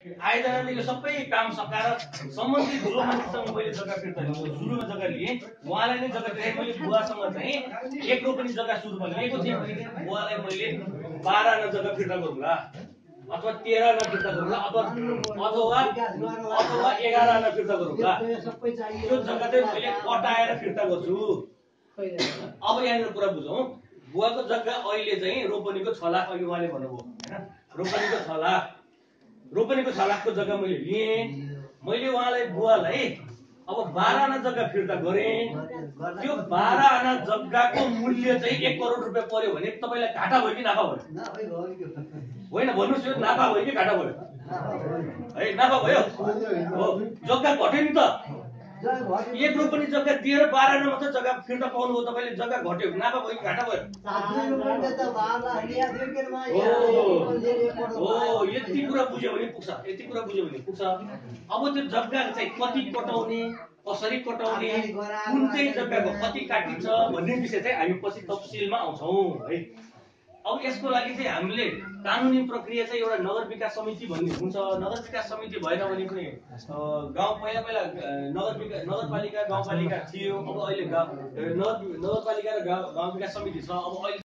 आयोजनाले यो सबै काम सकाएर सम्बन्धित ठुलो मान्छेसँग मैले जग्गा फिर्ता लिएको सुरुमा जग्गा लिएँ उहाँलाई नै जग्गा दिएँ मैले बुवासँग चाहिँ 1 रोपनी जग्गा सुरुमा लिएको थिएँ भने बुवालाई मैले 12 आना जग्गा फिर्ता गरौँला अथवा 13 आना फिर्ता गरौँला अथवा 11 आना फिर्ता गरौँला त्यो जग्गा चाहिँ मैले कटाएर फिर्ता गर्छु। अब यहाँनिर कुरा बुझौँ बुवाको जग्गा अहिले चाहिँ रोपनीको 6 लाख अघि उहाँले भन्नुभयो हैन रोपनीको 6 लाखको जग्गा मैले लिएँ मैले उहाँलाई बुवालाई अब 12 आना जग्गा फिर्ता गरेँ त्यो 12 आना जग्गाको मूल्य चाहिँ 1 करोड रुपैयाँ पर्यो भने तपाईलाई घाटा भयो कि नाफा भयो? होइन भन्नुस् यो नाफा भयो कि घाटा भयो? है नाफा भयो हो जग्गा घट्यो नि त 1 रोपनी जग्गा दिएर 12 आना मात्र जग्गा फिर्ता पाउनु हो तपाईले जग्गा घट्यो नाफा भयो कि घाटा भयो? हो यति कुरा बुझ्यो भने पुग्छ अब त्यो जग्गा चाहिँ कति कटाउने कसरी कटाउने कुन चाहिँ जग्गाको कति काटिन्छ भन्ने विषय चाहिँ हामी पछि तफसिलमा आउँछौं है। अब यसको लागि चाहिँ हामीले कानुनी प्रक्रिया चाहिँ एउटा नगर विकास समिति भन्ने हुन्छ। नगर विकास समिति भएन भने पनि गाउँ पहिला नगरपालिका गाउँपालिका थियो अब अहिले नगरपालिका र गाउँ विकास समिति छ। अब अहिले